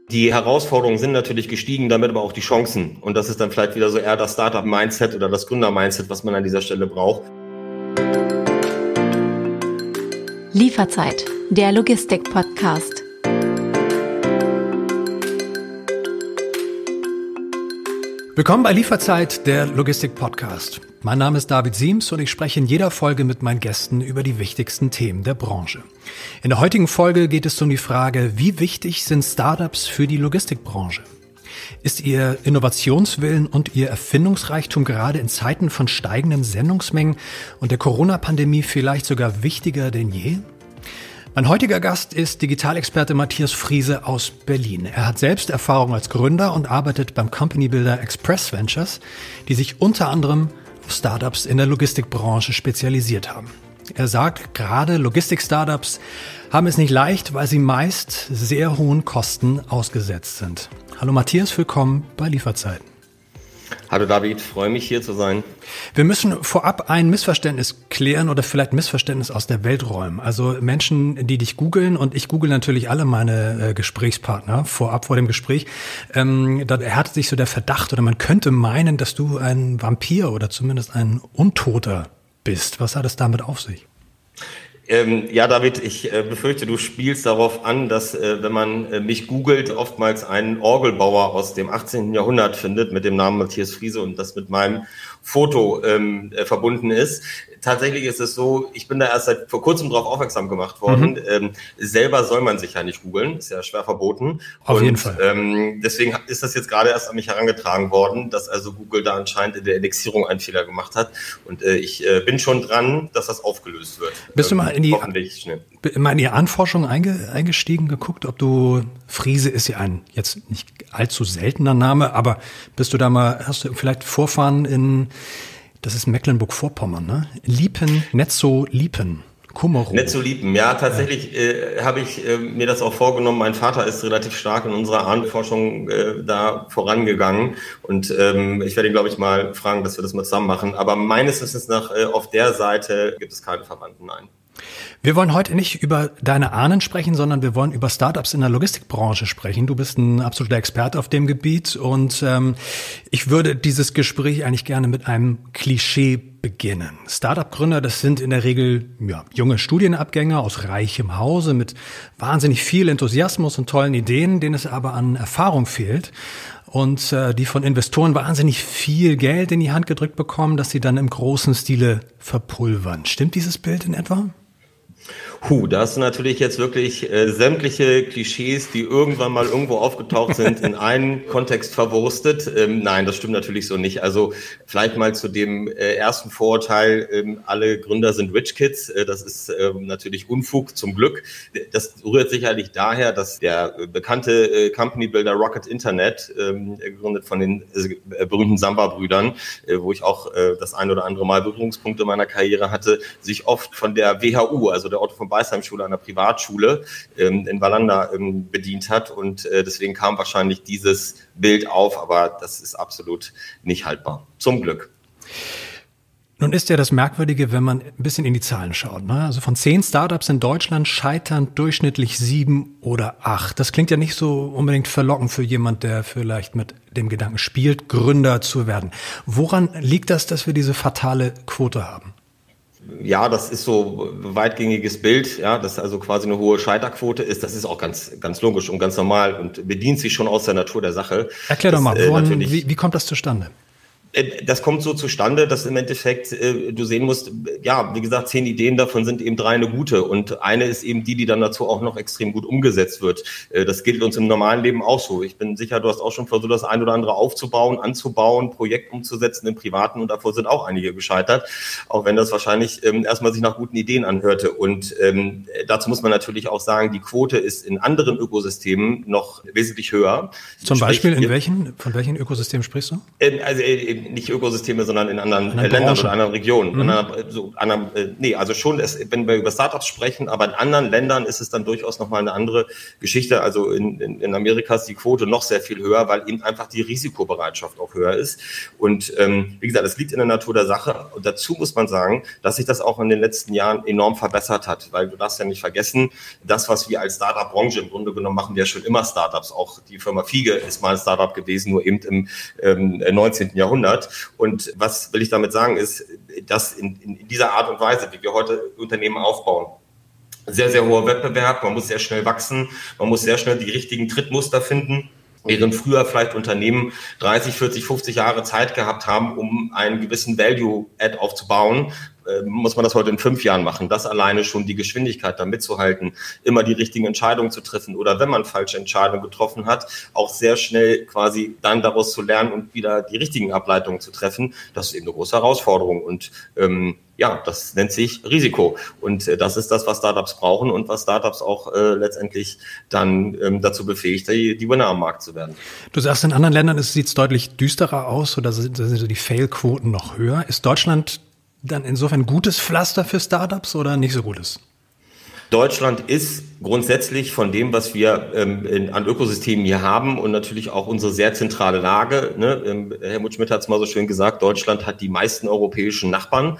Die Herausforderungen sind natürlich gestiegen, damit aber auch die Chancen. Und das ist dann vielleicht wieder so eher das Startup-Mindset oder das Gründer-Mindset, was man an dieser Stelle braucht. Lieferzeit, der Logistik-Podcast. Willkommen bei Lieferzeit, der Logistik-Podcast. Mein Name ist David Siems und ich spreche in jeder Folge mit meinen Gästen über die wichtigsten Themen der Branche. In der heutigen Folge geht es um die Frage, wie wichtig sind Startups für die Logistikbranche? Ist ihr Innovationswillen und ihr Erfindungsreichtum gerade in Zeiten von steigenden Sendungsmengen und der Corona-Pandemie vielleicht sogar wichtiger denn je? Mein heutiger Gast ist Digitalexperte Matthias Friese aus Berlin. Er hat selbst Erfahrung als Gründer und arbeitet beim Company Builder Express Ventures, die sich unter anderem auf Startups in der Logistikbranche spezialisiert haben. Er sagt, gerade Logistik-Startups haben es nicht leicht, weil sie meist sehr hohen Kosten ausgesetzt sind. Hallo Matthias, willkommen bei Lieferzeit. Hallo David, freue mich hier zu sein. Wir müssen vorab ein Missverständnis klären oder vielleicht ein Missverständnis aus der Welt räumen. Also Menschen, die dich googeln, und ich google natürlich alle meine Gesprächspartner vor dem Gespräch, da erhärtet sich so der Verdacht oder man könnte meinen, dass du ein Vampir oder zumindest ein Untoter bist. Was hat es damit auf sich? Ja, David, ich befürchte, du spielst darauf an, dass, wenn man mich googelt, oftmals einen Orgelbauer aus dem 18. Jahrhundert findet mit dem Namen Matthias Friese und das mit meinem Foto verbunden ist. Tatsächlich ist es so, ich bin da erst seit vor kurzem darauf aufmerksam gemacht worden. Selber soll man sich ja nicht googeln, ist ja schwer verboten. Auf jeden Fall. Deswegen ist das jetzt gerade erst an mich herangetragen worden, dass also Google da anscheinend in der Indexierung einen Fehler gemacht hat. Und ich bin schon dran, dass das aufgelöst wird. Bist du mal in die Ahnenforschung eingestiegen, geguckt, ob du, Friese ist ja ein jetzt nicht allzu seltener Name, aber bist du da mal, hast du vielleicht Vorfahren in, das ist Mecklenburg-Vorpommern, ne? Netzo-Liepen. Kummerow. Netzo-Liepen, ja, tatsächlich habe ich mir das auch vorgenommen. Mein Vater ist relativ stark in unserer Ahnenforschung da vorangegangen und ich werde ihn, glaube ich, mal fragen, dass wir das mal zusammen machen. Aber meines Wissens nach auf der Seite gibt es keine Verwandten, nein. Wir wollen heute nicht über deine Ahnen sprechen, sondern wir wollen über Startups in der Logistikbranche sprechen. Du bist ein absoluter Experte auf dem Gebiet und ich würde dieses Gespräch eigentlich gerne mit einem Klischee beginnen. Startup-Gründer, das sind in der Regel junge Studienabgänger aus reichem Hause mit wahnsinnig viel Enthusiasmus und tollen Ideen, denen es aber an Erfahrung fehlt. Und die von Investoren wahnsinnig viel Geld in die Hand gedrückt bekommen, das sie dann im großen Stile verpulvern. Stimmt dieses Bild in etwa? Da hast du natürlich jetzt wirklich sämtliche Klischees, die irgendwann mal irgendwo aufgetaucht sind, in einen Kontext verwurstet. Nein, das stimmt natürlich so nicht. Also vielleicht mal zu dem ersten Vorurteil, alle Gründer sind Rich Kids. Das ist natürlich Unfug, zum Glück. Das rührt sicherlich daher, dass der bekannte Company Builder Rocket Internet, gegründet von den berühmten Samba-Brüdern, wo ich auch das ein oder andere Mal Berührungspunkte meiner Karriere hatte, sich oft von der WHU, also der Otto von Beisheim-Schule, einer Privatschule in Wallander bedient hat und deswegen kam wahrscheinlich dieses Bild auf, aber das ist absolut nicht haltbar. Zum Glück. Nun ist ja das Merkwürdige, wenn man ein bisschen in die Zahlen schaut, ne? Also von 10 Startups in Deutschland scheitern durchschnittlich 7 oder 8. Das klingt ja nicht so unbedingt verlockend für jemand, der vielleicht mit dem Gedanken spielt, Gründer zu werden. Woran liegt das, dass wir diese fatale Quote haben? Ja, das ist so ein weitgängiges Bild, ja, dass also quasi eine hohe Scheiterquote ist. Das ist auch ganz, ganz logisch und ganz normal und bedient sich schon aus der Natur der Sache. Erklär doch mal, wie kommt das zustande? Das kommt so zustande, dass im Endeffekt du sehen musst, ja, wie gesagt, 10 Ideen, davon sind eben 3 eine gute und eine ist eben die dann dazu auch noch extrem gut umgesetzt wird. Das gilt uns im normalen Leben auch so. Ich bin sicher, du hast auch schon versucht, das ein oder andere aufzubauen, anzubauen, Projekt umzusetzen im Privaten und davor sind auch einige gescheitert, auch wenn das wahrscheinlich erstmal sich nach guten Ideen anhörte. Und dazu muss man natürlich auch sagen, die Quote ist in anderen Ökosystemen noch wesentlich höher. Zum Beispiel von welchen Ökosystemen sprichst du? Also nicht Ökosysteme, sondern in anderen Ländern oder anderen Regionen. Also schon, wenn wir über Startups sprechen, aber in anderen Ländern ist es dann durchaus nochmal eine andere Geschichte. Also in Amerika ist die Quote noch sehr viel höher, weil eben einfach die Risikobereitschaft auch höher ist. Und wie gesagt, es liegt in der Natur der Sache. Und dazu muss man sagen, dass sich das auch in den letzten Jahren enorm verbessert hat, weil du darfst ja nicht vergessen, das, was wir als Startup-Branche im Grunde genommen machen, wir ja schon immer Startups. Auch die Firma Fiege ist mal ein Startup gewesen, nur eben im 19. Jahrhundert. Und was will ich damit sagen, ist, dass in dieser Art und Weise, wie wir heute Unternehmen aufbauen, sehr, sehr hoher Wettbewerb, man muss sehr schnell wachsen, man muss sehr schnell die richtigen Trittmuster finden. Während früher vielleicht Unternehmen 30, 40, 50 Jahre Zeit gehabt haben, um einen gewissen Value-Add aufzubauen, muss man das heute in 5 Jahren machen. Das alleine schon die Geschwindigkeit da mitzuhalten, immer die richtigen Entscheidungen zu treffen oder wenn man falsche Entscheidungen getroffen hat, auch sehr schnell quasi dann daraus zu lernen und wieder die richtigen Ableitungen zu treffen, das ist eben eine große Herausforderung und das nennt sich Risiko und das ist das, was Startups brauchen und was Startups auch letztendlich dann dazu befähigt, die Winner am Markt zu werden. Du sagst, in anderen Ländern sieht es deutlich düsterer aus oder sind so die Fail-Quoten noch höher. Ist Deutschland dann insofern gutes Pflaster für Startups oder nicht so gutes? Deutschland ist grundsätzlich von dem, was wir an Ökosystemen hier haben und natürlich auch unsere sehr zentrale Lage. Helmut Schmidt hat es mal so schön gesagt, Deutschland hat die meisten europäischen Nachbarn.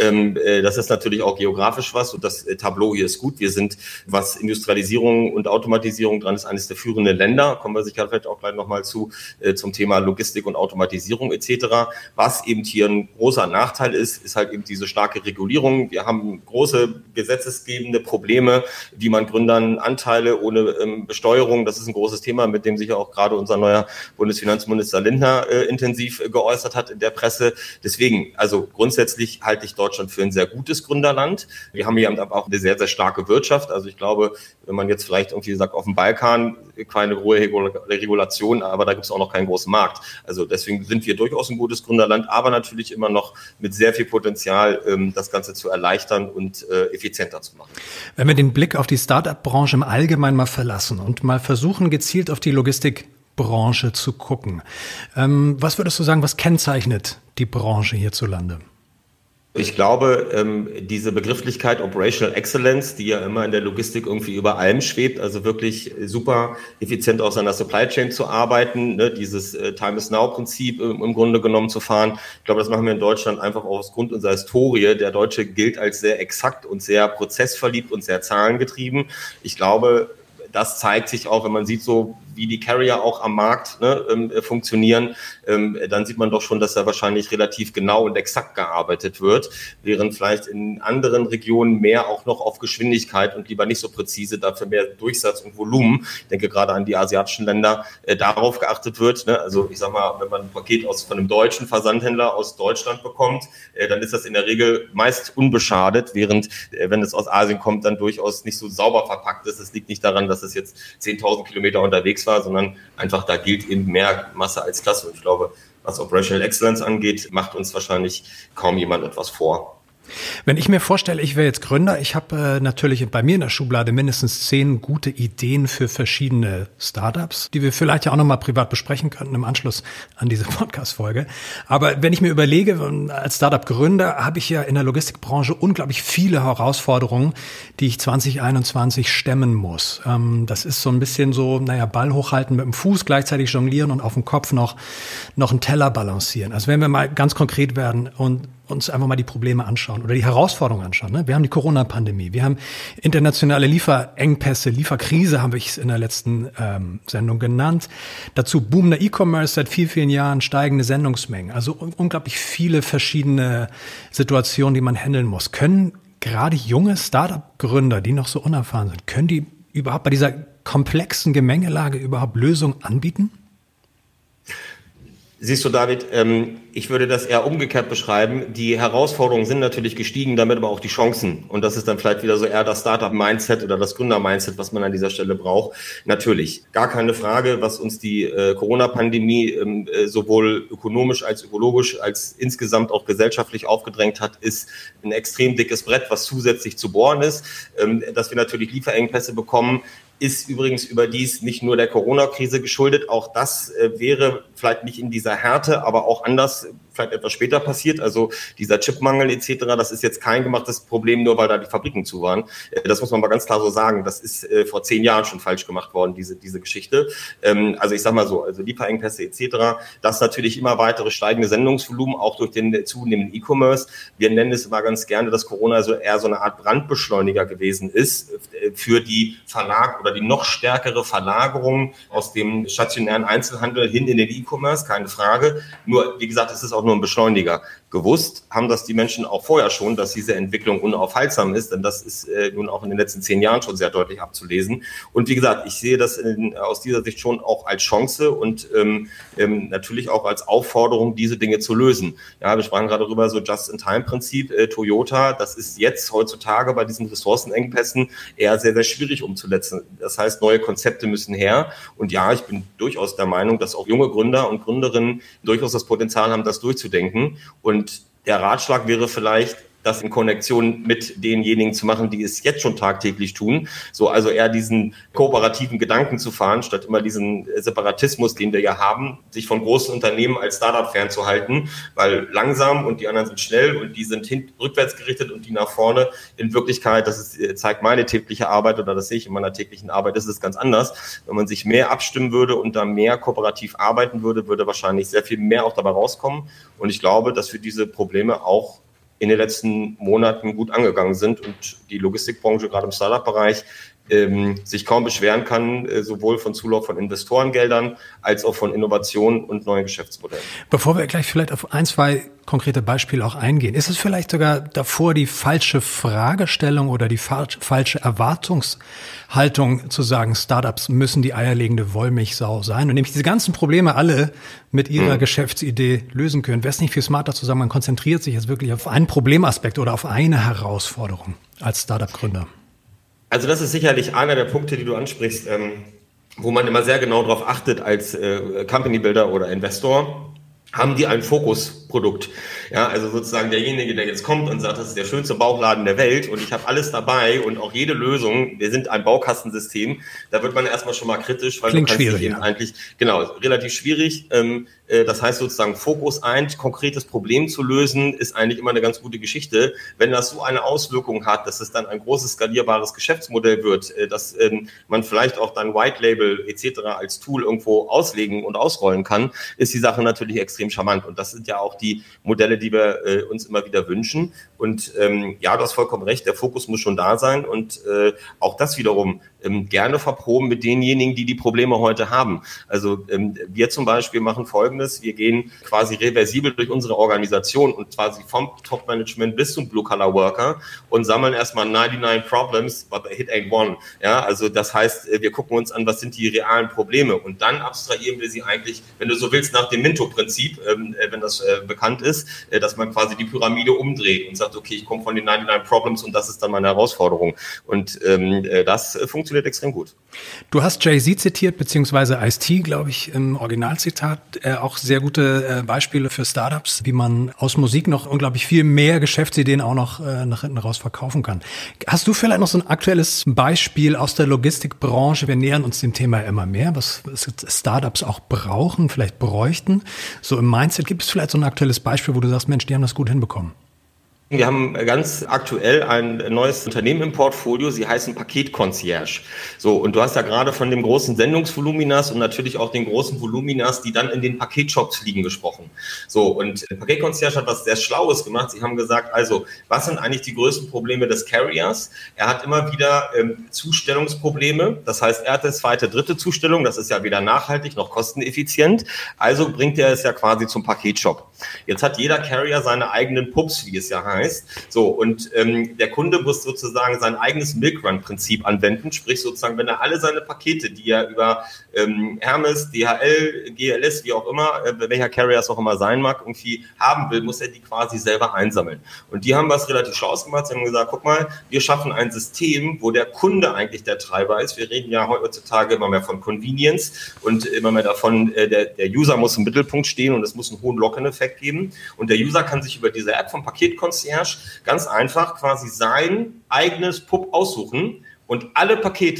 Das ist natürlich auch geografisch was und das Tableau hier ist gut. Wir sind, was Industrialisierung und Automatisierung dran ist, eines der führenden Länder. Kommen wir sicher vielleicht auch gleich nochmal zum Thema Logistik und Automatisierung etc. Was eben hier ein großer Nachteil ist halt eben diese starke Regulierung. Wir haben große gesetzesgebende Probleme, wie man Gründern Anteile ohne Besteuerung, das ist ein großes Thema, mit dem sich ja auch gerade unser neuer Bundesfinanzminister Lindner intensiv geäußert hat in der Presse. Deswegen, also grundsätzlich halte ich Deutschland für ein sehr gutes Gründerland. Wir haben hier aber auch eine sehr, sehr starke Wirtschaft. Also ich glaube, wenn man jetzt vielleicht irgendwie sagt, auf dem Balkan keine hohe Regulation, aber da gibt es auch noch keinen großen Markt. Also deswegen sind wir durchaus ein gutes Gründerland, aber natürlich immer noch mit sehr viel Potenzial, das Ganze zu erleichtern und effizienter zu machen. Wenn wir den Blick auf die Start-up-Branche im Allgemeinen mal verlassen und mal versuchen, gezielt auf die Logistikbranche zu gucken. Was würdest du sagen, was kennzeichnet die Branche hierzulande? Ich glaube, diese Begrifflichkeit Operational Excellence, die ja immer in der Logistik irgendwie über allem schwebt, also wirklich super effizient aus einer Supply Chain zu arbeiten, dieses Time-is-Now-Prinzip im Grunde genommen zu fahren. Ich glaube, das machen wir in Deutschland einfach aufgrund unserer Historie. Der Deutsche gilt als sehr exakt und sehr prozessverliebt und sehr zahlengetrieben. Ich glaube, das zeigt sich auch, wenn man sieht, so wie die Carrier auch am Markt funktionieren, dann sieht man doch schon, dass da wahrscheinlich relativ genau und exakt gearbeitet wird, während vielleicht in anderen Regionen mehr auch noch auf Geschwindigkeit und lieber nicht so präzise, dafür mehr Durchsatz und Volumen, ich denke gerade an die asiatischen Länder, darauf geachtet wird. Also ich sag mal, wenn man ein Paket von einem deutschen Versandhändler aus Deutschland bekommt, dann ist das in der Regel meist unbeschadet, während wenn es aus Asien kommt, dann durchaus nicht so sauber verpackt ist. Das liegt nicht daran, dass es jetzt 10.000 Kilometer unterwegs war, sondern einfach da gilt eben mehr Masse als Klasse. Und ich glaube, was Operational Excellence angeht, macht uns wahrscheinlich kaum jemand etwas vor. Wenn ich mir vorstelle, ich wäre jetzt Gründer, ich habe natürlich bei mir in der Schublade mindestens 10 gute Ideen für verschiedene Startups, die wir vielleicht ja auch nochmal privat besprechen könnten im Anschluss an diese Podcast-Folge. Aber wenn ich mir überlege, als Startup-Gründer habe ich ja in der Logistikbranche unglaublich viele Herausforderungen, die ich 2021 stemmen muss. Das ist so ein bisschen so, Ball hochhalten mit dem Fuß, gleichzeitig jonglieren und auf dem Kopf noch einen Teller balancieren. Also wenn wir mal ganz konkret werden und uns einfach mal die Probleme anschauen oder die Herausforderungen anschauen. Wir haben die Corona-Pandemie, wir haben internationale Lieferengpässe, Lieferkrise habe ich es in der letzten Sendung genannt. Dazu boomender E-Commerce seit vielen, vielen Jahren, steigende Sendungsmengen. Also unglaublich viele verschiedene Situationen, die man handeln muss. Können gerade junge Startup-Gründer, die noch so unerfahren sind, können die überhaupt bei dieser komplexen Gemengelage überhaupt Lösungen anbieten? Siehst du, David, ich würde das eher umgekehrt beschreiben. Die Herausforderungen sind natürlich gestiegen, damit aber auch die Chancen. Und das ist dann vielleicht wieder so eher das Startup-Mindset oder das Gründer-Mindset, was man an dieser Stelle braucht. Natürlich, gar keine Frage, was uns die Corona-Pandemie sowohl ökonomisch als ökologisch als insgesamt auch gesellschaftlich aufgedrängt hat, ist ein extrem dickes Brett, was zusätzlich zu bohren ist. Dass wir natürlich Lieferengpässe bekommen, ist übrigens überdies nicht nur der Corona-Krise geschuldet. Auch das wäre vielleicht nicht in dieser Härte, aber auch anders vielleicht etwas später passiert. Also dieser Chipmangel etc., das ist jetzt kein gemachtes Problem, nur weil da die Fabriken zu waren. Das muss man mal ganz klar so sagen. Das ist vor 10 Jahren schon falsch gemacht worden, diese Geschichte. Also ich sag mal so, also Lieferengpässe etc., das natürlich immer weitere steigende Sendungsvolumen, auch durch den zunehmenden E-Commerce. Wir nennen es immer ganz gerne, dass Corona so eher so eine Art Brandbeschleuniger gewesen ist für die oder die noch stärkere Verlagerung aus dem stationären Einzelhandel hin in den E-Commerce, keine Frage. Nur, wie gesagt, es ist auch nur ein Beschleuniger. Gewusst haben das die Menschen auch vorher schon, dass diese Entwicklung unaufhaltsam ist, denn das ist nun auch in den letzten 10 Jahren schon sehr deutlich abzulesen. Und wie gesagt, ich sehe das aus dieser Sicht schon auch als Chance und natürlich auch als Aufforderung, diese Dinge zu lösen. Ja, wir sprachen gerade darüber, so Just-in-Time-Prinzip, Toyota, das ist jetzt heutzutage bei diesen Ressourcenengpässen eher sehr, sehr schwierig umzusetzen. Das heißt, neue Konzepte müssen her. Und ja, ich bin durchaus der Meinung, dass auch junge Gründer und Gründerinnen durchaus das Potenzial haben, das durchzudenken. Und der Ratschlag wäre vielleicht, das in Konnektion mit denjenigen zu machen, die es jetzt schon tagtäglich tun. So, also eher diesen kooperativen Gedanken zu fahren, statt immer diesen Separatismus, den wir ja haben, sich von großen Unternehmen als Startup fernzuhalten, weil langsam und die anderen sind schnell und die sind rückwärts gerichtet und die nach vorne. In Wirklichkeit, zeigt meine tägliche Arbeit oder das sehe ich in meiner täglichen Arbeit, ist es ganz anders. Wenn man sich mehr abstimmen würde und da mehr kooperativ arbeiten würde, würde wahrscheinlich sehr viel mehr auch dabei rauskommen. Und ich glaube, dass wir diese Probleme auch in den letzten Monaten gut angegangen sind und die Logistikbranche, gerade im Startup-Bereich, sich kaum beschweren kann, sowohl von Zulauf von Investorengeldern als auch von Innovationen und neuen Geschäftsmodellen. Bevor wir gleich vielleicht auf 1, 2 konkrete Beispiele auch eingehen, ist es vielleicht sogar davor die falsche Fragestellung oder die falsche Erwartungshaltung zu sagen, Startups müssen die eierlegende Wollmilchsau sein und nämlich diese ganzen Probleme alle mit ihrer Geschäftsidee lösen können? Wäre es nicht viel smarter zu sagen, man konzentriert sich jetzt wirklich auf einen Problemaspekt oder auf eine Herausforderung als Startup-Gründer? Also das ist sicherlich einer der Punkte, die du ansprichst, wo man immer sehr genau darauf achtet als Company Builder oder Investor. Haben die ein Fokusprodukt? Ja, also sozusagen derjenige, der jetzt kommt und sagt, das ist der schönste Bauchladen der Welt und ich habe alles dabei und auch jede Lösung, wir sind ein Baukastensystem, da wird man erstmal schon mal kritisch, weil klingt du kannst schwierig, dich eben eigentlich, genau, relativ schwierig. Das heißt sozusagen Fokus ein konkretes Problem zu lösen, ist eigentlich immer eine ganz gute Geschichte. Wenn das so eine Auswirkung hat, dass es dann ein großes skalierbares Geschäftsmodell wird, dass man vielleicht auch dann White Label etc. als Tool irgendwo auslegen und ausrollen kann, ist die Sache natürlich extrem charmant. Und das sind ja auch die Modelle, die wir uns immer wieder wünschen. Und ja, du hast vollkommen recht, der Fokus muss schon da sein und auch das wiederum gerne verproben mit denjenigen, die Probleme heute haben. Also wir zum Beispiel machen Folgendes, wir gehen quasi reversibel durch unsere Organisation und quasi vom Top-Management bis zum Blue-Collar-Worker und sammeln erstmal 99 Problems, but the hit ain't one. Ja, also das heißt, wir gucken uns an, was sind die realen Probleme und dann abstrahieren wir sie eigentlich, wenn du so willst, nach dem Minto-Prinzip, wenn das bekannt ist, dass man quasi die Pyramide umdreht und sagt, okay, ich komme von den 99 Problems und das ist dann meine Herausforderung. Und das funktioniert extrem gut. Du hast Jay-Z zitiert, beziehungsweise Ice-T, glaube ich, im Originalzitat. Auch sehr gute Beispiele für Startups, wie man aus Musik noch unglaublich viel mehr Geschäftsideen auch noch nach hinten raus verkaufen kann. Hast du vielleicht noch so ein aktuelles Beispiel aus der Logistikbranche? Wir nähern uns dem Thema immer mehr, was Startups auch brauchen, vielleicht bräuchten. So im Mindset, gibt es vielleicht so ein aktuelles Beispiel, wo du sagst, Mensch, die haben das gut hinbekommen? Wir haben ganz aktuell ein neues Unternehmen im Portfolio, sie heißen Paketconcierge. So, und du hast ja gerade von dem großen Sendungsvoluminas und natürlich auch den großen Voluminas, die dann in den Paketshops liegen, gesprochen. So, und Paketconcierge hat was sehr Schlaues gemacht. Sie haben gesagt, also, was sind eigentlich die größten Probleme des Carriers? Er hat immer wieder Zustellungsprobleme. Das heißt, erste, zweite, dritte Zustellung. Das ist ja weder nachhaltig noch kosteneffizient. Also bringt er es ja quasi zum Paketshop. Jetzt hat jeder Carrier seine eigenen Pups, wie es ja heißt. So, und der Kunde muss sozusagen sein eigenes Milkrun-Prinzip anwenden, sprich sozusagen, wenn er alle seine Pakete, die er über Hermes, DHL, GLS, wie auch immer, welcher Carrier es auch immer sein mag, irgendwie haben will, muss er die quasi selber einsammeln. Und die haben was relativ Schlaues gemacht, sie haben gesagt, guck mal, wir schaffen ein System, wo der Kunde eigentlich der Treiber ist. Wir reden ja heutzutage immer mehr von Convenience und immer mehr davon, der User muss im Mittelpunkt stehen und es muss einen hohen Lock-in-Effekt geben. Und der User kann sich über diese App vom Paketconcierge ganz einfach quasi sein eigenes Pub aussuchen und alle Pakete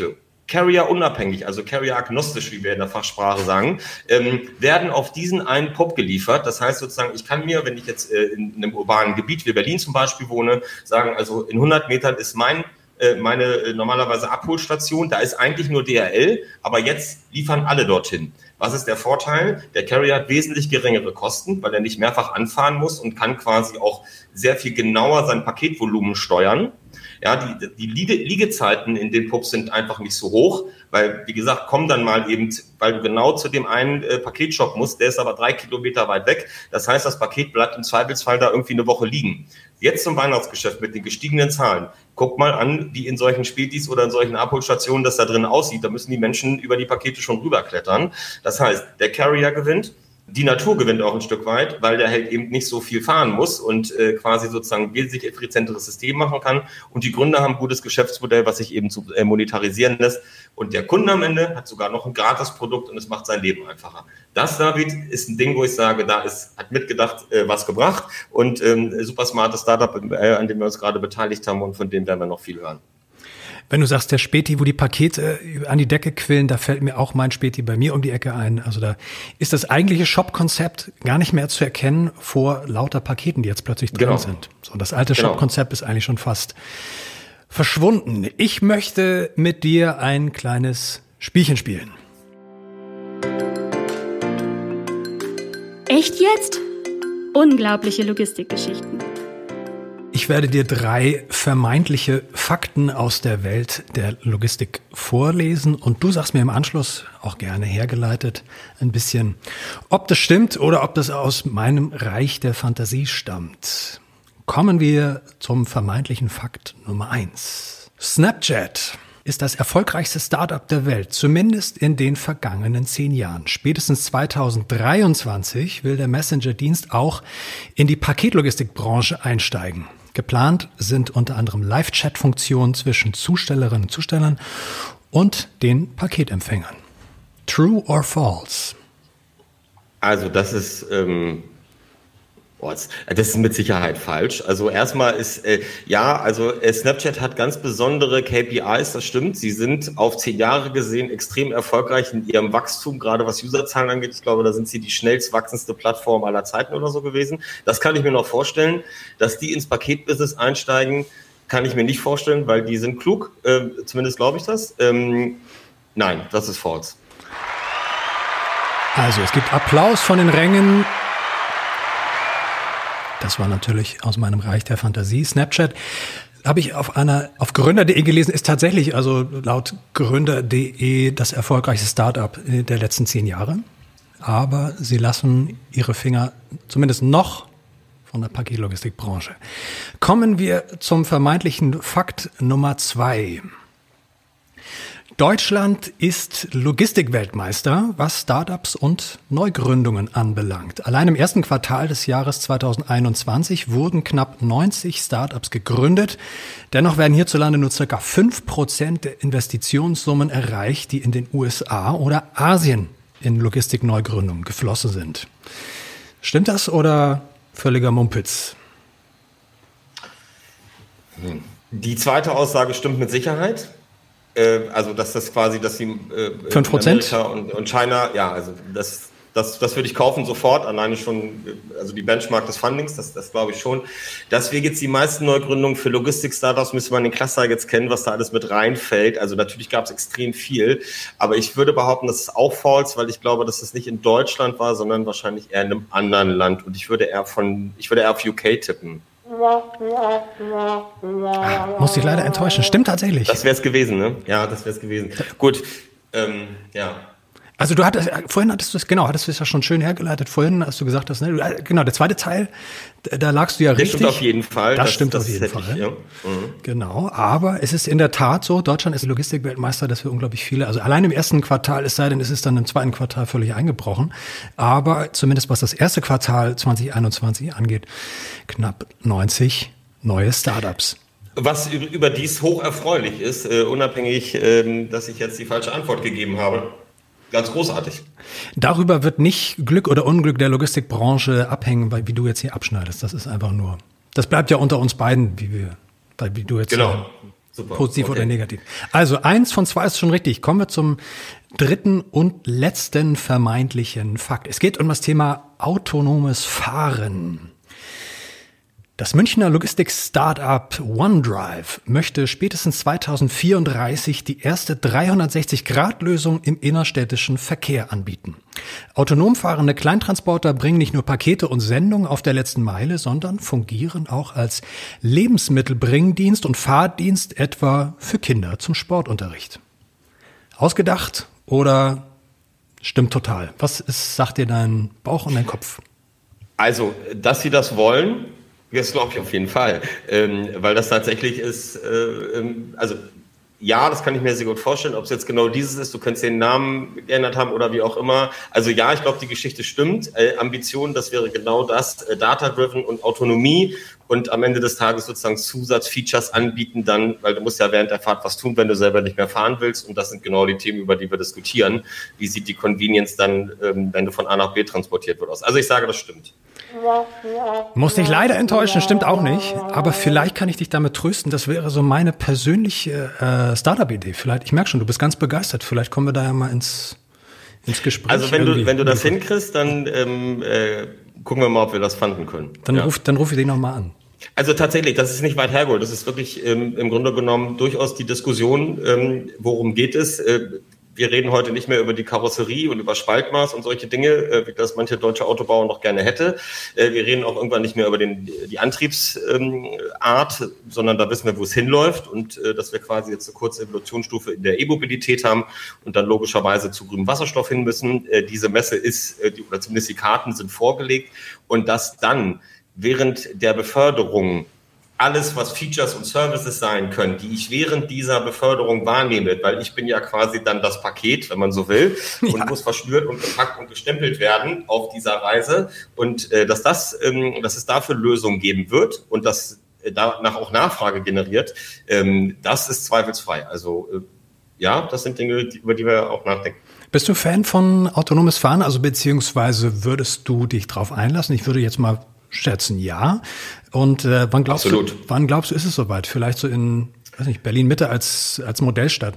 Carrier-unabhängig, also Carrier-agnostisch, wie wir in der Fachsprache sagen, werden auf diesen einen Pop geliefert. Das heißt sozusagen, ich kann mir, wenn ich jetzt in einem urbanen Gebiet wie Berlin zum Beispiel wohne, sagen, also in 100 Metern ist meine normalerweise Abholstation, da ist eigentlich nur DHL, aber jetzt liefern alle dorthin. Was ist der Vorteil? Der Carrier hat wesentlich geringere Kosten, weil er nicht mehrfach anfahren muss und kann quasi auch sehr viel genauer sein Paketvolumen steuern. Ja, die Liegezeiten in den Pubs sind einfach nicht so hoch, weil, wie gesagt, komm dann mal eben, weil du genau zu dem einen Paketshop musst, der ist aber 3 Kilometer weit weg. Das heißt, das Paket bleibt im Zweifelsfall da irgendwie eine Woche liegen. Jetzt zum Weihnachtsgeschäft mit den gestiegenen Zahlen. Guck mal an, wie in solchen Spätis oder in solchen Abholstationen das da drin aussieht. Da müssen die Menschen über die Pakete schon rüberklettern. Das heißt, der Carrier gewinnt. Die Natur gewinnt auch ein Stück weit, weil der halt eben nicht so viel fahren muss und quasi sozusagen ein wesentlich effizienteres System machen kann. Und die Gründer haben ein gutes Geschäftsmodell, was sich eben monetarisieren lässt. Und der Kunde am Ende hat sogar noch ein Gratis-Produkt und es macht sein Leben einfacher. Das, David, ist ein Ding, wo ich sage, hat mitgedacht, was gebracht und super smartes Startup, an dem wir uns gerade beteiligt haben und von dem werden wir noch viel hören. Wenn du sagst, der Späti, wo die Pakete an die Decke quillen, da fällt mir auch mein Späti bei mir um die Ecke ein. Also da ist das eigentliche Shop-Konzept gar nicht mehr zu erkennen vor lauter Paketen, die jetzt plötzlich drin sind. So, das alte Shop-Konzept ist eigentlich schon fast verschwunden. Ich möchte mit dir ein kleines Spielchen spielen. Echt jetzt? Unglaubliche Logistikgeschichten. Ich werde dir 3 vermeintliche Fakten aus der Welt der Logistik vorlesen und du sagst mir im Anschluss, auch gerne hergeleitet, ein bisschen, ob das stimmt oder ob das aus meinem Reich der Fantasie stammt. Kommen wir zum vermeintlichen Fakt Nummer 1. Snapchat ist das erfolgreichste Startup der Welt, zumindest in den vergangenen 10 Jahren. Spätestens 2023 will der Messenger-Dienst auch in die Paketlogistikbranche einsteigen. Geplant sind unter anderem Live-Chat-Funktionen zwischen Zustellerinnen und Zustellern und den Paketempfängern. True or false? Also das ist mit Sicherheit falsch. Also erstmal ist, Snapchat hat ganz besondere KPIs, das stimmt. Sie sind auf 10 Jahre gesehen extrem erfolgreich in ihrem Wachstum, gerade was Userzahlen angeht. Ich glaube, da sind sie die schnellst wachsendste Plattform aller Zeiten oder so gewesen. Das kann ich mir noch vorstellen. Dass die ins Paketbusiness einsteigen, kann ich mir nicht vorstellen, weil die sind klug. Zumindest glaube ich das. Nein, das ist false. Also es gibt Applaus von den Rängen. Das war natürlich aus meinem Reich der Fantasie. Snapchat habe ich auf gründer.de gelesen, ist tatsächlich, also laut gründer.de, das erfolgreichste Startup der letzten 10 Jahre. Aber sie lassen ihre Finger zumindest noch von der Paketlogistikbranche. Kommen wir zum vermeintlichen Fakt Nummer 2. Deutschland ist Logistikweltmeister, was Startups und Neugründungen anbelangt. Allein im ersten Quartal des Jahres 2021 wurden knapp 90 Startups gegründet. Dennoch werden hierzulande nur ca. 5% der Investitionssummen erreicht, die in den USA oder Asien in Logistikneugründungen geflossen sind. Stimmt das oder völliger Mumpitz? Die zweite Aussage stimmt mit Sicherheit. Also, dass das quasi, dass sie 5%? Amerika und China, ja, also das würde ich kaufen sofort, alleine schon, also die Benchmark des Fundings, das glaube ich schon. Dass wir jetzt die meisten Neugründungen für Logistik-Startups, müsste man den Cluster jetzt kennen, was da alles mit reinfällt. Also natürlich gab es extrem viel, aber ich würde behaupten, das ist auch false, weil ich glaube, dass das nicht in Deutschland war, sondern wahrscheinlich eher in einem anderen Land. Und ich würde eher auf UK tippen. Muss ich leider enttäuschen. Stimmt tatsächlich. Das wäre es gewesen, ne? Ja, das wäre es gewesen. Gut, ja. Also vorhin hattest du es ja schon schön hergeleitet. Vorhin hast du gesagt, dass, ne, genau, der zweite Teil, da lagst du ja richtig. Das stimmt auf jeden Fall. Das stimmt auf jeden Fall. Ja. Genau, aber es ist in der Tat so, Deutschland ist Logistikweltmeister, dass wir unglaublich viele, also allein im ersten Quartal, es sei denn, es ist dann im zweiten Quartal völlig eingebrochen, aber zumindest was das erste Quartal 2021 angeht, knapp 90 neue Startups. Was überdies hoch erfreulich ist, unabhängig, dass ich jetzt die falsche Antwort gegeben habe. Ganz großartig. Darüber wird nicht Glück oder Unglück der Logistikbranche abhängen, wie du jetzt hier abschneidest. Das ist einfach nur, das bleibt ja unter uns beiden, wie du jetzt. Genau. Super, positiv oder negativ. Also 1 von 2 ist schon richtig. Kommen wir zum dritten und letzten vermeintlichen Fakt. Es geht um das Thema autonomes Fahren. Das Münchner Logistik-Startup OneDrive möchte spätestens 2034 die erste 360-Grad-Lösung im innerstädtischen Verkehr anbieten. Autonom fahrende Kleintransporter bringen nicht nur Pakete und Sendungen auf der letzten Meile, sondern fungieren auch als Lebensmittelbringdienst und Fahrdienst etwa für Kinder zum Sportunterricht. Ausgedacht oder stimmt total? Was sagt dir dein Bauch und dein Kopf? Also, dass sie das wollen, das glaube ich auf jeden Fall, weil das tatsächlich ist, also ja, das kann ich mir sehr gut vorstellen, ob es jetzt genau dieses ist, du könntest den Namen geändert haben oder wie auch immer. Also ja, ich glaube, die Geschichte stimmt. Ambition, das wäre genau das, Data-driven und Autonomie und am Ende des Tages sozusagen Zusatzfeatures anbieten dann, weil du musst ja während der Fahrt was tun, wenn du selber nicht mehr fahren willst und das sind genau die Themen, über die wir diskutieren. Wie sieht die Convenience dann, wenn du von A nach B transportiert wird aus? Also ich sage, das stimmt. Muss dich leider enttäuschen, stimmt auch nicht. Aber vielleicht kann ich dich damit trösten. Das wäre so meine persönliche Startup-Idee. Vielleicht, ich merke schon, du bist ganz begeistert. Vielleicht kommen wir da ja mal ins Gespräch. Also wenn du das hinkriegst, dann gucken wir mal, ob wir das fanden können. Dann ruf ich den nochmal an. Also tatsächlich, das ist nicht weit hergeholt. Das ist wirklich im Grunde genommen durchaus die Diskussion, worum geht es. Wir reden heute nicht mehr über die Karosserie und über Spaltmaß und solche Dinge, wie das manche deutsche Autobauer noch gerne hätte. Wir reden auch irgendwann nicht mehr über die Antriebsart, sondern da wissen wir, wo es hinläuft und dass wir quasi jetzt eine kurze Evolutionsstufe in der E-Mobilität haben und dann logischerweise zu grünem Wasserstoff hin müssen. Diese Messe ist, oder zumindest die Karten sind vorgelegt und dass dann während der Beförderung alles, was Features und Services sein können, die ich während dieser Beförderung wahrnehme, weil ich bin ja quasi dann das Paket, wenn man so will, und muss verschnürt und gepackt und gestempelt werden auf dieser Reise und dass es dafür Lösungen geben wird und dass danach auch Nachfrage generiert, das ist zweifelsfrei. Also ja, das sind Dinge, über die wir auch nachdenken. Bist du Fan von autonomes Fahren, also beziehungsweise würdest du dich drauf einlassen? Ich würde jetzt mal schätzen, ja. Und wann glaubst du, ist es soweit? Vielleicht so in, weiß nicht, Berlin-Mitte als Modellstadt?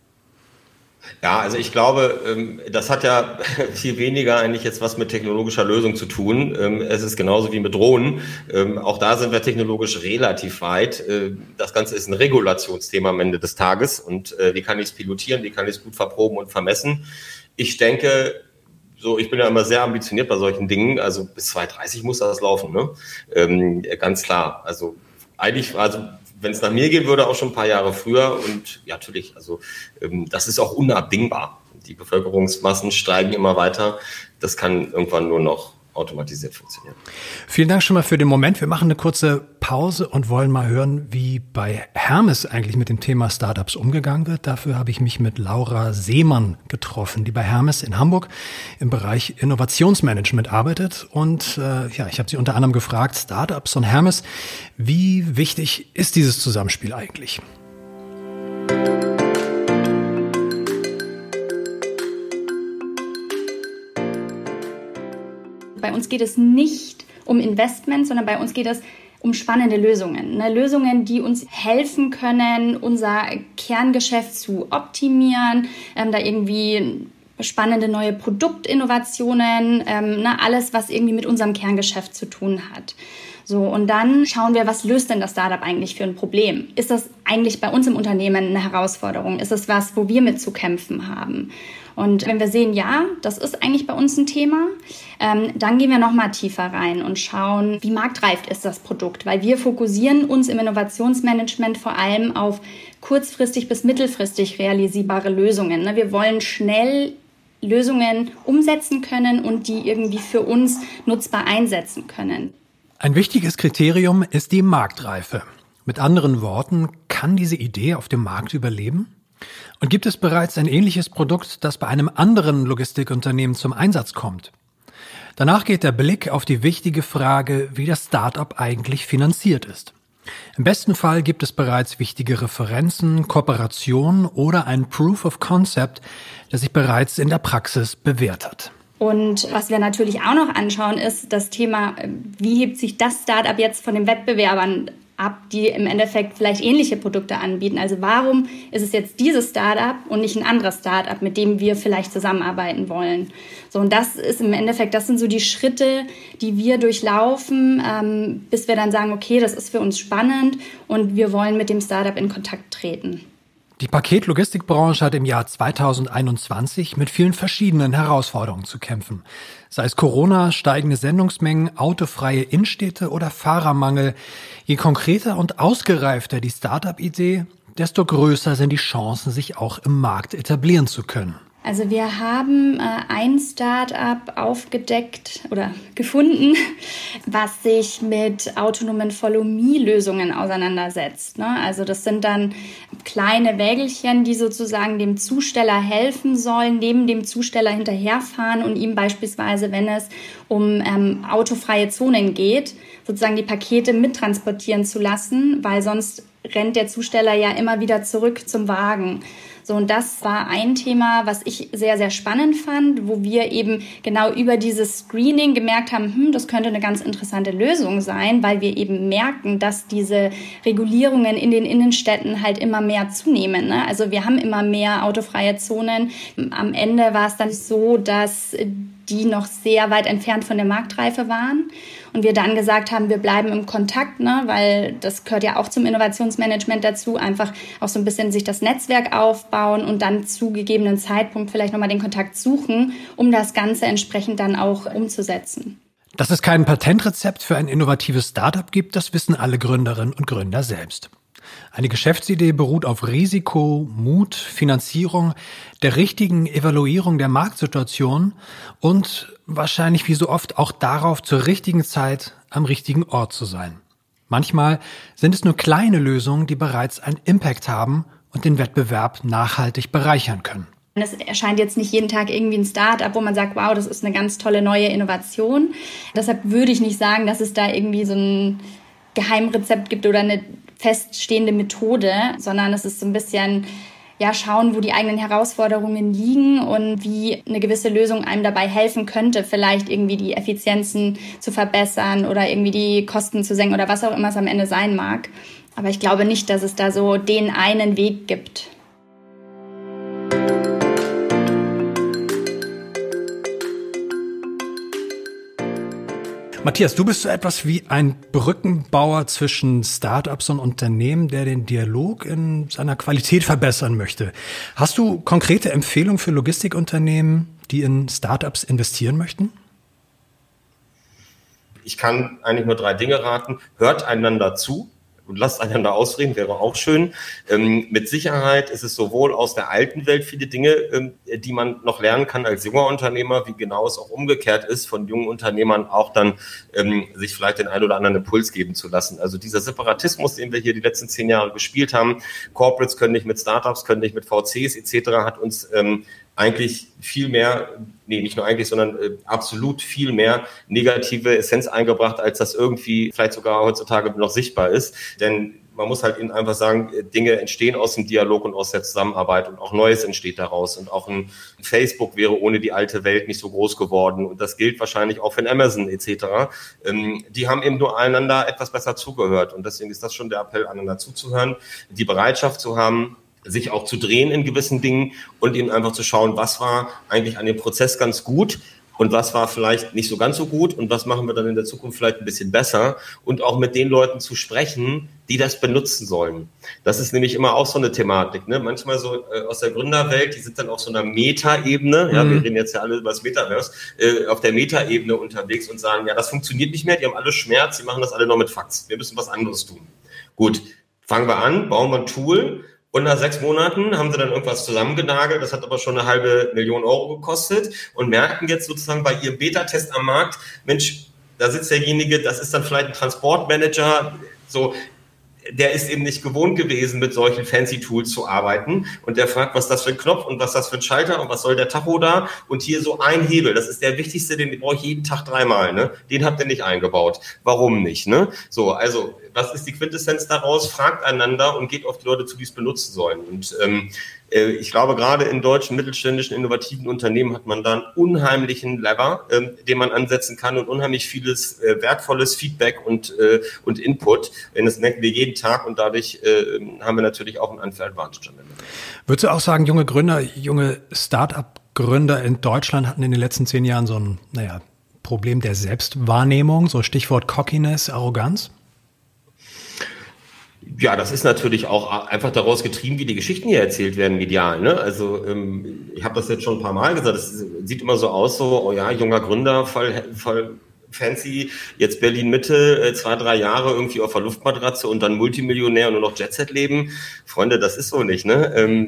Ja, also ich glaube, das hat ja viel weniger eigentlich jetzt was mit technologischer Lösung zu tun. Es ist genauso wie mit Drohnen. Auch da sind wir technologisch relativ weit. Das Ganze ist ein Regulationsthema am Ende des Tages. Und wie kann ich es pilotieren? Wie kann ich es gut verproben und vermessen? Ich denke, ich bin ja immer sehr ambitioniert bei solchen Dingen. Also bis 2030 muss das laufen, ne? Ganz klar. Also eigentlich, wenn es nach mir gehen würde, auch schon ein paar Jahre früher. Und ja, natürlich, also das ist auch unabdingbar. Die Bevölkerungsmassen steigen immer weiter. Das kann irgendwann nur noch automatisiert funktionieren. Vielen Dank schon mal für den Moment. Wir machen eine kurze Pause und wollen mal hören, wie bei Hermes eigentlich mit dem Thema Startups umgegangen wird. Dafür habe ich mich mit Laura Seemann getroffen, die bei Hermes in Hamburg im Bereich Innovationsmanagement arbeitet. Und ich habe sie unter anderem gefragt, Startups und Hermes, wie wichtig ist dieses Zusammenspiel eigentlich? Bei uns geht es nicht um Investment, sondern bei uns geht es um spannende Lösungen. Lösungen, die uns helfen können, unser Kerngeschäft zu optimieren, da irgendwie spannende neue Produktinnovationen, alles, was irgendwie mit unserem Kerngeschäft zu tun hat. So, und dann schauen wir, was löst denn das Startup eigentlich für ein Problem? Ist das eigentlich bei uns im Unternehmen eine Herausforderung? Ist das was, wo wir mit zu kämpfen haben? Und wenn wir sehen, ja, das ist eigentlich bei uns ein Thema, dann gehen wir nochmal tiefer rein und schauen, wie marktreif ist das Produkt. Weil wir fokussieren uns im Innovationsmanagement vor allem auf kurzfristig bis mittelfristig realisierbare Lösungen. Wir wollen schnell Lösungen umsetzen können und die irgendwie für uns nutzbar einsetzen können. Ein wichtiges Kriterium ist die Marktreife. Mit anderen Worten, kann diese Idee auf dem Markt überleben? Und gibt es bereits ein ähnliches Produkt, das bei einem anderen Logistikunternehmen zum Einsatz kommt? Danach geht der Blick auf die wichtige Frage, wie das Start-up eigentlich finanziert ist. Im besten Fall gibt es bereits wichtige Referenzen, Kooperationen oder ein Proof of Concept, das sich bereits in der Praxis bewährt hat. Und was wir natürlich auch noch anschauen, ist das Thema, wie hebt sich das Startup jetzt von den Wettbewerbern ab, die im Endeffekt vielleicht ähnliche Produkte anbieten. Also warum ist es jetzt dieses Startup und nicht ein anderes Startup, mit dem wir vielleicht zusammenarbeiten wollen? So, und das ist im Endeffekt, das sind so die Schritte, die wir durchlaufen, bis wir dann sagen, okay, das ist für uns spannend und wir wollen mit dem Startup in Kontakt treten. Die Paketlogistikbranche hat im Jahr 2021 mit vielen verschiedenen Herausforderungen zu kämpfen. Sei es Corona, steigende Sendungsmengen, autofreie Innenstädte oder Fahrermangel. Je konkreter und ausgereifter die Startup-Idee, desto größer sind die Chancen, sich auch im Markt etablieren zu können. Also wir haben ein Start-up aufgedeckt oder gefunden, was sich mit autonomen Follow-Me-Lösungen auseinandersetzt. Also das sind dann kleine Wägelchen, die sozusagen dem Zusteller helfen sollen, neben dem Zusteller hinterherfahren und ihm beispielsweise, wenn es um autofreie Zonen geht, sozusagen die Pakete mittransportieren zu lassen, weil sonst rennt der Zusteller ja immer wieder zurück zum Wagen. So, und das war ein Thema, was ich sehr, sehr spannend fand, wo wir eben genau über dieses Screening gemerkt haben, das könnte eine ganz interessante Lösung sein, weil wir eben merken, dass diese Regulierungen in den Innenstädten halt immer mehr zunehmen. Also wir haben immer mehr autofreie Zonen. Am Ende war es dann so, dass die noch sehr weit entfernt von der Marktreife waren. Und wir dann gesagt haben, wir bleiben im Kontakt, weil das gehört ja auch zum Innovationsmanagement dazu, einfach auch so ein bisschen sich das Netzwerk aufbauen und dann zu gegebenen Zeitpunkt vielleicht nochmal den Kontakt suchen, um das Ganze entsprechend dann auch umzusetzen. Dass es kein Patentrezept für ein innovatives Startup gibt, das wissen alle Gründerinnen und Gründer selbst. Eine Geschäftsidee beruht auf Risiko, Mut, Finanzierung, der richtigen Evaluierung der Marktsituation und wahrscheinlich wie so oft auch darauf, zur richtigen Zeit am richtigen Ort zu sein. Manchmal sind es nur kleine Lösungen, die bereits einen Impact haben und den Wettbewerb nachhaltig bereichern können. Es erscheint jetzt nicht jeden Tag irgendwie ein Start-up, wo man sagt, wow, das ist eine ganz tolle neue Innovation. Deshalb würde ich nicht sagen, dass es da irgendwie so ein Geheimrezept gibt oder eine feststehende Methode, sondern es ist so ein bisschen schauen, wo die eigenen Herausforderungen liegen und wie eine gewisse Lösung einem dabei helfen könnte, vielleicht irgendwie die Effizienzen zu verbessern oder irgendwie die Kosten zu senken oder was auch immer es am Ende sein mag. Aber ich glaube nicht, dass es da so den einen Weg gibt. Matthias, du bist so etwas wie ein Brückenbauer zwischen Startups und Unternehmen, der den Dialog in seiner Qualität verbessern möchte. Hast du konkrete Empfehlungen für Logistikunternehmen, die in Startups investieren möchten? Ich kann eigentlich nur 3 Dinge raten. Hört einander zu. Und lasst einander ausreden, wäre auch schön. Mit Sicherheit ist es sowohl aus der alten Welt viele Dinge, die man noch lernen kann als junger Unternehmer, wie genau es auch umgekehrt ist, von jungen Unternehmern auch dann sich vielleicht den einen oder anderen Impuls geben zu lassen. Also dieser Separatismus, den wir hier die letzten 10 Jahre gespielt haben, Corporates können nicht mit Startups, können nicht mit VCs etc., hat uns eigentlich viel mehr, nicht nur eigentlich, sondern absolut viel mehr negative Essenz eingebracht, als das irgendwie vielleicht sogar heutzutage noch sichtbar ist. Denn man muss halt eben einfach sagen, Dinge entstehen aus dem Dialog und aus der Zusammenarbeit und auch Neues entsteht daraus. Und auch ein Facebook wäre ohne die alte Welt nicht so groß geworden. Und das gilt wahrscheinlich auch für ein Amazon etc. Die haben eben nur einander etwas besser zugehört. Und deswegen ist das schon der Appell, einander zuzuhören, die Bereitschaft zu haben, sich auch zu drehen in gewissen Dingen und eben einfach zu schauen, was war eigentlich an dem Prozess ganz gut und was war vielleicht nicht so ganz so gut und was machen wir dann in der Zukunft vielleicht ein bisschen besser und auch mit den Leuten zu sprechen, die das benutzen sollen. Das ist nämlich immer auch so eine Thematik, ne? Manchmal so aus der Gründerwelt, die sind dann auf so einer Meta-Ebene, wir reden jetzt ja alle über das Metaverse, auf der Meta-Ebene unterwegs und sagen, das funktioniert nicht mehr, die haben alle Schmerz, die machen das alle noch mit Fax, wir müssen was anderes tun. Gut, fangen wir an, bauen wir ein Tool. Und nach 6 Monaten haben sie dann irgendwas zusammengenagelt, das hat aber schon 500.000 Euro gekostet und merken jetzt sozusagen bei ihrem Beta-Test am Markt, Mensch, da sitzt derjenige, das ist dann vielleicht ein Transportmanager, so, der ist eben nicht gewohnt gewesen, mit solchen fancy Tools zu arbeiten und der fragt, was ist das für ein Knopf und was ist das für ein Schalter und was soll der Tacho da und hier so ein Hebel, das ist der wichtigste, den brauche ich jeden Tag 3-mal, ne? Den habt ihr nicht eingebaut. Warum nicht, ne? So, also was ist die Quintessenz daraus? Fragt einander und geht auf die Leute zu, die es benutzen sollen. Und ich glaube, gerade in deutschen, mittelständischen, innovativen Unternehmen hat man da einen unheimlichen Lever, den man ansetzen kann und unheimlich vieles wertvolles Feedback und Input. Das merken wir jeden Tag und dadurch haben wir natürlich auch einen Unfair Advantage am Ende. Würdest du auch sagen, junge Gründer, junge Start-up-Gründer in Deutschland hatten in den letzten 10 Jahren so ein, Problem der Selbstwahrnehmung, so Stichwort Cockiness, Arroganz? Ja, das ist natürlich auch einfach daraus getrieben, wie die Geschichten hier erzählt werden, medial. Ne? Also ich habe das jetzt schon ein paar Mal gesagt, es sieht immer so aus, so, oh ja, junger Gründer, voll fancy, jetzt Berlin-Mitte, 2-3 Jahre irgendwie auf der Luftmatratze und dann Multimillionär und nur noch Jetset leben. Freunde, das ist so nicht, ne?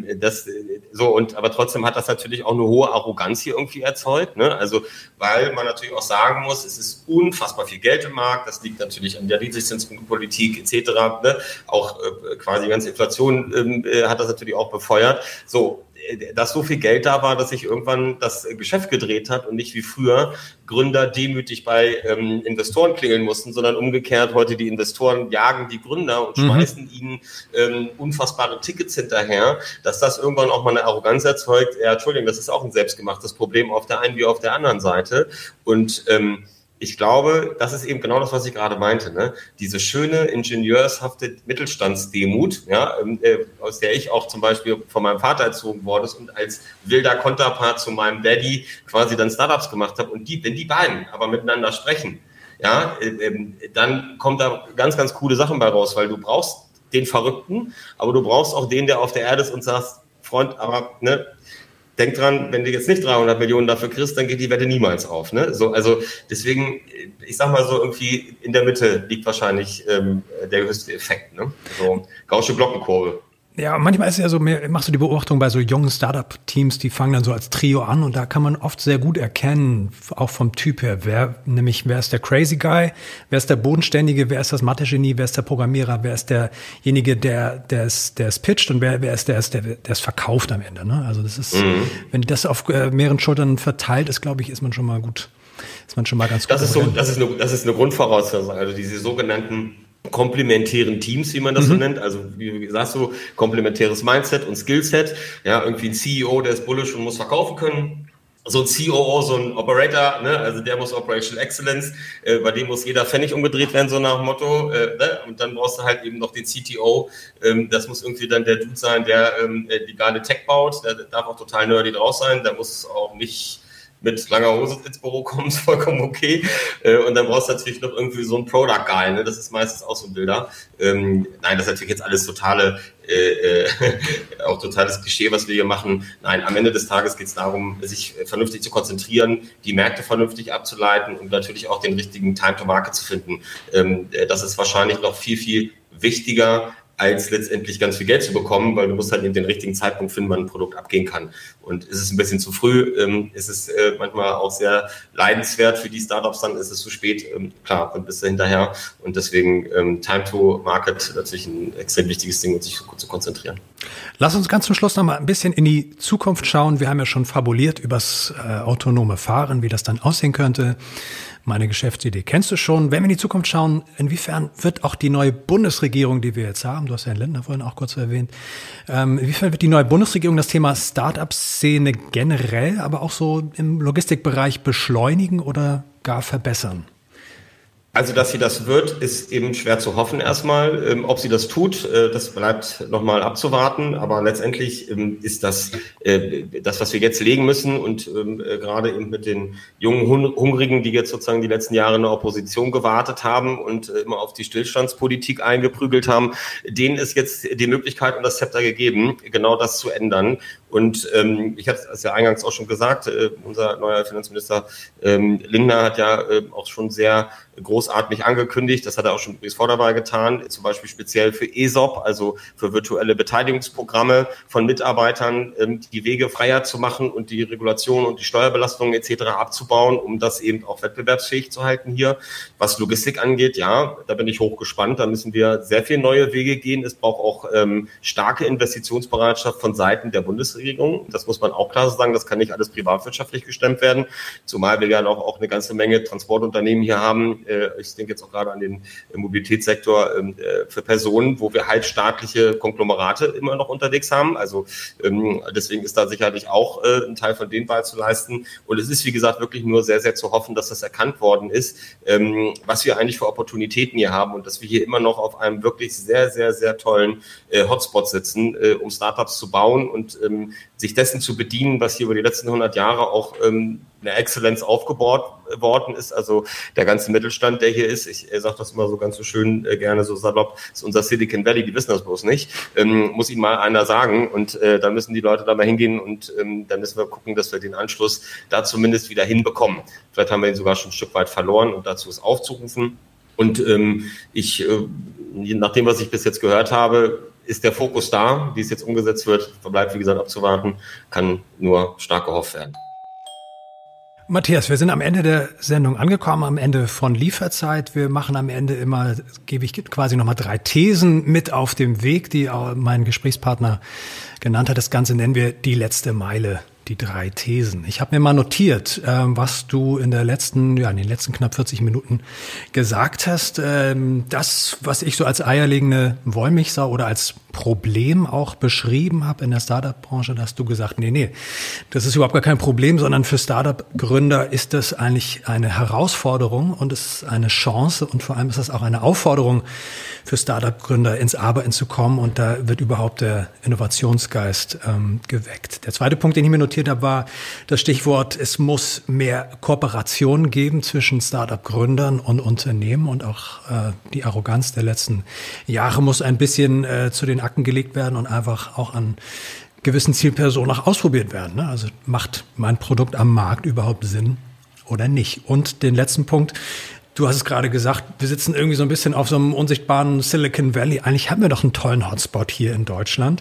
Aber trotzdem hat das natürlich auch eine hohe Arroganz hier irgendwie erzeugt, ne? Also, weil man natürlich auch sagen muss, es ist unfassbar viel Geld im Markt, das liegt natürlich an der Niedrigzinspolitik etc., ne? Auch quasi die ganze Inflation hat das natürlich auch befeuert. So, dass so viel Geld da war, dass sich irgendwann das Geschäft gedreht hat und nicht wie früher Gründer demütig bei Investoren klingeln mussten, sondern umgekehrt heute die Investoren jagen die Gründer und schmeißen ihnen unfassbare Tickets hinterher, dass das irgendwann auch mal eine Arroganz erzeugt. Ja, Entschuldigung, das ist auch ein selbstgemachtes Problem auf der einen wie auf der anderen Seite. Und ich glaube, das ist eben genau das, was ich gerade meinte, ne? Diese schöne, ingenieurshafte Mittelstandsdemut, ja, aus der ich auch zum Beispiel von meinem Vater erzogen worden ist und als wilder Konterpart zu meinem Daddy quasi dann Startups gemacht habe. Und wenn die beiden aber miteinander sprechen, ja, dann kommt da ganz, ganz coole Sachen bei raus, weil du brauchst den Verrückten, aber du brauchst auch den, der auf der Erde ist und sagst, Freund, aber ne, denk dran, wenn du jetzt nicht 300 Millionen dafür kriegst, dann geht die Wette niemals auf. Ne? So, also deswegen, ich sag mal so, irgendwie in der Mitte liegt wahrscheinlich der höchste Effekt. Ne? So Gaußsche Glockenkurve. Ja, manchmal ist es ja so, machst du die Beobachtung bei so jungen Startup-Teams, die fangen dann so als Trio an und da kann man oft sehr gut erkennen, auch vom Typ her, wer ist der Crazy Guy, wer ist der Bodenständige, wer ist das Mathe-Genie, wer ist der Programmierer, wer ist derjenige, der es pitcht und wer ist der es verkauft am Ende. Ne? Also das ist, wenn das auf mehreren Schultern verteilt ist, glaube ich, ist man schon mal ganz gut. Das ist eine Grundvoraussetzung, also diese sogenannten komplementären Teams, wie man das so nennt, also wie sagst du, komplementäres Mindset und Skillset, ja, irgendwie ein CEO, der ist bullish und muss verkaufen können, so ein COO, so ein Operator, ne, also der muss Operational Excellence, bei dem muss jeder Pfennig umgedreht werden, so nach dem Motto, ne, und dann brauchst du halt eben noch den CTO, das muss irgendwie dann der Dude sein, der die geile Tech baut, der darf auch total nerdy drauf sein, der muss auch nicht mit langer Hose ins Büro kommen, ist vollkommen okay. Und dann brauchst du natürlich noch irgendwie so einen Product Guy, ne? Das ist meistens auch so ein Bilder. Nein, das ist natürlich jetzt alles auch totales Klischee, was wir hier machen. Nein, am Ende des Tages geht es darum, sich vernünftig zu konzentrieren, die Märkte vernünftig abzuleiten und natürlich auch den richtigen Time to Market zu finden. Das ist wahrscheinlich noch viel, viel wichtiger, als letztendlich ganz viel Geld zu bekommen, weil du musst halt eben den richtigen Zeitpunkt finden, wann ein Produkt abgehen kann. Und ist es ein bisschen zu früh, ist es manchmal auch sehr leidenswert für die Startups, dann ist es zu spät, klar, dann bist du hinterher. Und deswegen Time to Market natürlich ein extrem wichtiges Ding, um sich zu konzentrieren. Lass uns ganz zum Schluss noch mal ein bisschen in die Zukunft schauen. Wir haben ja schon fabuliert übers autonome Fahren, wie das dann aussehen könnte. Meine Geschäftsidee kennst du schon. Wenn wir in die Zukunft schauen, inwiefern wird auch die neue Bundesregierung, die wir jetzt haben, du hast ja Herrn Lindner vorhin auch kurz erwähnt, inwiefern wird die neue Bundesregierung das Thema Start-up-Szene generell, aber auch so im Logistikbereich beschleunigen oder gar verbessern? Also, dass sie das wird, ist eben schwer zu hoffen erstmal. Ob sie das tut, das bleibt nochmal abzuwarten. Aber letztendlich ist das, was wir jetzt legen müssen und gerade eben mit den jungen Hungrigen, die jetzt sozusagen die letzten Jahre in der Opposition gewartet haben und immer auf die Stillstandspolitik eingeprügelt haben, denen ist jetzt die Möglichkeit und das Zepter gegeben, genau das zu ändern. Und ich hatte es ja eingangs auch schon gesagt, unser neuer Finanzminister Lindner hat ja auch schon sehr großartig angekündigt, das hat er auch schon übrigens vor dabei getan, zum Beispiel speziell für ESOP, also für virtuelle Beteiligungsprogramme von Mitarbeitern, die Wege freier zu machen und die Regulation und die Steuerbelastungen etc. abzubauen, um das eben auch wettbewerbsfähig zu halten hier. Was Logistik angeht, ja, da bin ich hochgespannt, da müssen wir sehr viele neue Wege gehen. Es braucht auch starke Investitionsbereitschaft von Seiten der Bundesregierung. Bundesregierung. Das muss man auch klar sagen, das kann nicht alles privatwirtschaftlich gestemmt werden, zumal wir ja auch eine ganze Menge Transportunternehmen hier haben. Ich denke jetzt auch gerade an den Mobilitätssektor für Personen, wo wir halt staatliche Konglomerate immer noch unterwegs haben. Also deswegen ist da sicherlich auch ein Teil von denen beizuleisten. Und es ist, wie gesagt, wirklich nur sehr, sehr zu hoffen, dass das erkannt worden ist, was wir eigentlich für Opportunitäten hier haben und dass wir hier immer noch auf einem wirklich sehr, sehr, sehr tollen Hotspot sitzen, um Startups zu bauen und sich dessen zu bedienen, was hier über die letzten 100 Jahre auch eine Exzellenz aufgebaut worden ist. Also der ganze Mittelstand, der hier ist, ich sage das immer so ganz so schön gerne so salopp, ist unser Silicon Valley, die wissen das bloß nicht, muss ihnen mal einer sagen und dann müssen die Leute da mal hingehen und dann müssen wir gucken, dass wir den Anschluss da zumindest wieder hinbekommen. Vielleicht haben wir ihn sogar schon ein Stück weit verloren und dazu ist aufzurufen. Und nach dem, was ich bis jetzt gehört habe, ist der Fokus da. Wie es jetzt umgesetzt wird, bleibt, wie gesagt, abzuwarten, kann nur stark gehofft werden. Matthias, wir sind am Ende der Sendung angekommen, am Ende von Lieferzeit. Wir machen am Ende immer, gebe ich quasi nochmal 3 Thesen mit auf dem Weg, die mein Gesprächspartner genannt hat. Das Ganze nennen wir die letzte Meile. Die 3 Thesen. Ich habe mir mal notiert, was du in den letzten knapp 40 Minuten gesagt hast. Das, was ich so als eierlegende Wollmilchsau oder als Problem auch beschrieben habe in der Startup-Branche, da hast du gesagt, nee, das ist überhaupt gar kein Problem, sondern für Startup-Gründer ist das eigentlich eine Herausforderung und es ist eine Chance und vor allem ist das auch eine Aufforderung für Startup-Gründer ins Arbeiten zu kommen und da wird überhaupt der Innovationsgeist geweckt. Der zweite Punkt, den ich mir notiert habe, war das Stichwort, es muss mehr Kooperation geben zwischen Startup-Gründern und Unternehmen und auch die Arroganz der letzten Jahre muss ein bisschen zu den Akten gelegt werden und einfach auch an gewissen Zielpersonen auch ausprobiert werden. Ne? Also macht mein Produkt am Markt überhaupt Sinn oder nicht? Und den letzten Punkt, du hast es gerade gesagt, wir sitzen irgendwie so ein bisschen auf so einem unsichtbaren Silicon Valley. Eigentlich haben wir doch einen tollen Hotspot hier in Deutschland.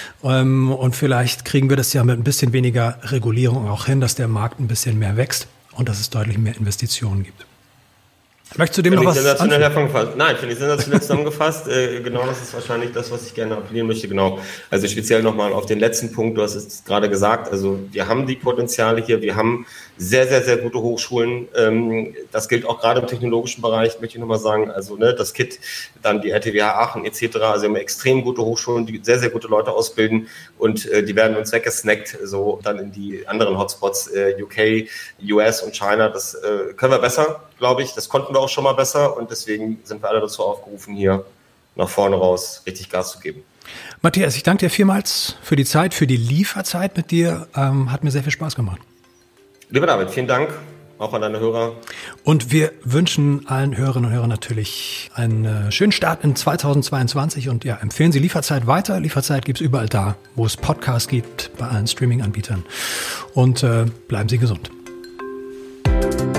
Und vielleicht kriegen wir das ja mit ein bisschen weniger Regulierung auch hin, dass der Markt ein bisschen mehr wächst und dass es deutlich mehr Investitionen gibt. Möchtest du dem noch was anfügen? Nein, finde ich sensationell zusammengefasst. Genau, das ist wahrscheinlich das, was ich gerne appellieren möchte. Genau. Also speziell nochmal auf den letzten Punkt. Du hast es gerade gesagt. Also wir haben die Potenziale hier. Wir haben sehr, sehr, sehr gute Hochschulen. Das gilt auch gerade im technologischen Bereich, möchte ich nochmal sagen. Also das KIT, dann die RTWH Aachen etc. Also wir haben extrem gute Hochschulen, die sehr, sehr gute Leute ausbilden und die werden uns weggesnackt, so dann in die anderen Hotspots, UK, US und China. Das können wir besser, glaube ich. Das konnten wir auch schon mal besser und deswegen sind wir alle dazu aufgerufen, hier nach vorne raus richtig Gas zu geben. Matthias, ich danke dir vielmals für die Zeit, für die Lieferzeit mit dir. Hat mir sehr viel Spaß gemacht. Lieber David, vielen Dank, auch an deine Hörer. Und wir wünschen allen Hörerinnen und Hörern natürlich einen schönen Start in 2022 und ja, empfehlen Sie Lieferzeit weiter. Lieferzeit gibt es überall da, wo es Podcasts gibt, bei allen Streaming-Anbietern. Und bleiben Sie gesund.